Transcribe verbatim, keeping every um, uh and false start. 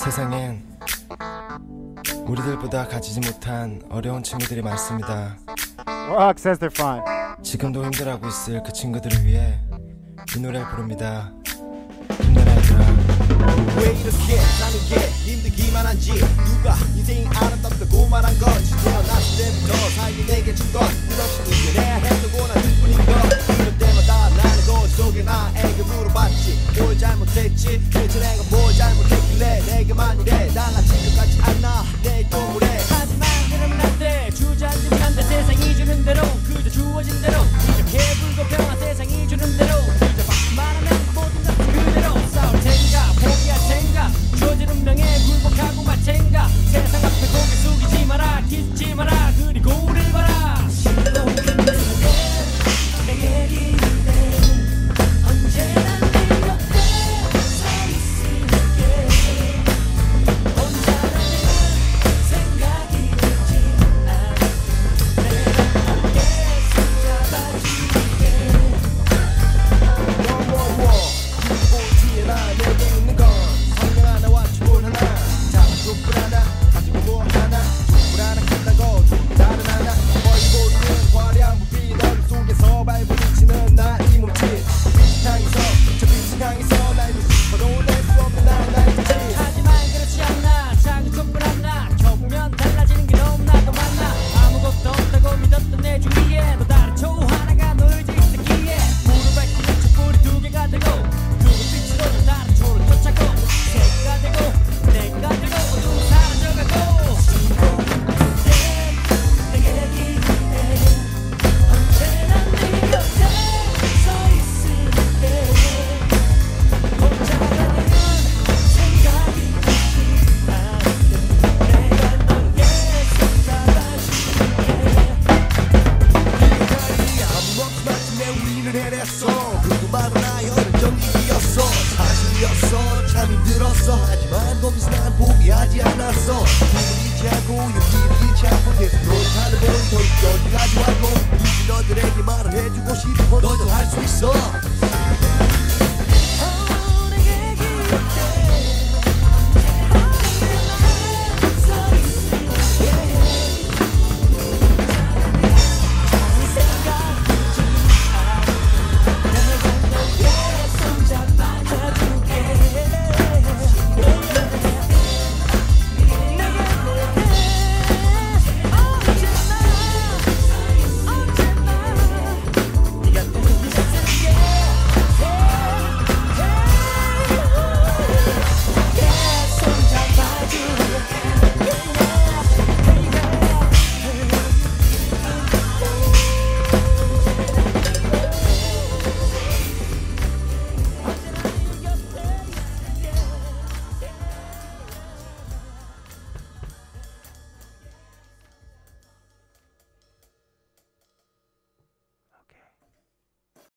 세상엔 우리들보다 가지지 못한 어려운 친구들이 많습니다. Rock says they're fine. 지금도 힘들어하고 있을 그 친구들을 위해 이 노래를 부릅니다. 힘내라 얘들아. 왜 이렇게 사는 게 힘들기만 한지 누가 인생이 아름답다고 말한 건지 태어났을 때부터 살게 내게 준 건 끝없이